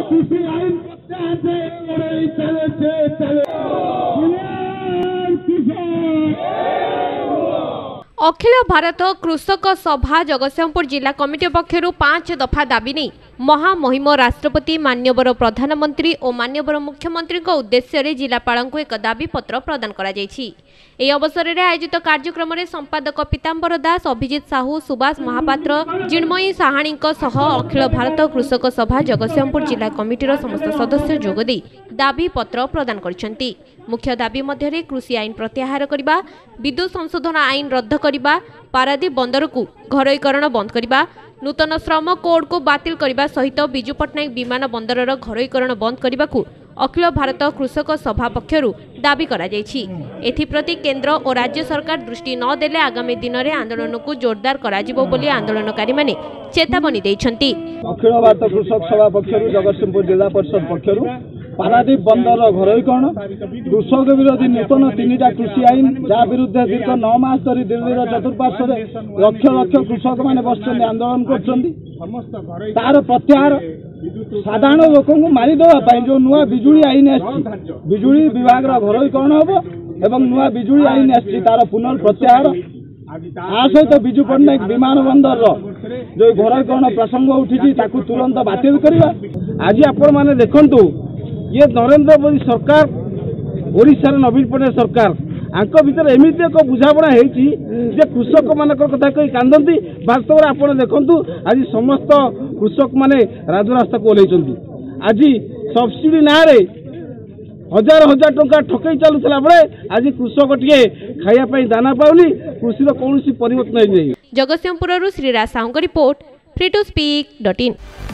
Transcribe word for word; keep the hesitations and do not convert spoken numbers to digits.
अखिल भारत कृषक सभा जगतसिंहपुर जिला कमिटी पक्षर पांच दफा दाबी नहीं महामहिम राष्ट्रपति मान्यवर प्रधानमंत्री और मान्यवर मुख्यमंत्री उद्देश्य जिलापाल को एक दाबी पत्र प्रदान करा जायछि। एही अवसर में आयोजित कार्यक्रम में संपादक पीतांबर दास, अभिजित साहू, सुभाष महापात्र, जिणमयी साहाणी अखिल भारत कृषक सभा जगतसिंहपुर जिला कमिटीर समस्त सदस्य जोगदे दाबी पत्र प्रदान करछन्ति। मुख्य दाबी मध्य कृषि आईन प्रत्याहार करने, विद्युत संशोधन आईन रद्द करने, पारादीप बंदर को घरोईकरण बंद करने, नूतन श्रम कोड को बातिल करने सहित विजु पट्टनायक विमान बंदरर घरोईकरण बंद करने को अखिल भारत कृषक सभा पक्षर दाबी करा जायछि। एथिप्रति केंद्र और राज्य सरकार दृष्टि न देले आगामी दिन में आंदोलन को जोरदार कराजिबो बोली आंदोलनकारी माने चेतावनी दैछन्ति। अखिल भारत कृषक सभा पक्षर जगतसिंहपुर जिला परिषद पक्षर पारादीप बंदर घरोईकरण, कृषक विरोधी नूतन तीन टा कृषि आईन जहाँ विरुद्ध दीर्घ नौ मास धरी दिल्लीर चतुर्पार्श्व लक्ष लक्ष कृषक मैंने बस आंदोलन कर तार प्रत्याहार, साधारण लोक मारिदेवाई जो नुआ बिजुली आईन आजुली विभाग घरोईकरण हम एवं नुआ बिजुली आईन आर पुनर् प्रत्याहार आ सहित विजु पट्टनायक विमान बंदर जो घरोईकरण प्रसंग उठी तुरंत बातिल करवा। आज आपण मैंने देखु ये नरेंद्र मोदी सरकार ओडिशार नवीन पट्टनायक सरकार आंक भितर एमती एक बुझापड़ा होती कृषक मान कथा कही कांदती। वास्तव में आप देखु आज समस्त कृषक माने राजरास्ता को ओह्लैछन्ति। आज सब्सिडी ना रे हजार हजार टंका ठकई चलुला बेले आज कृषक टे खाइबा दाना पाउनी, कृषि कौन परिवर्तन नहीं। Jagatsinghpur Shriraj Sahu report free to speak dot in.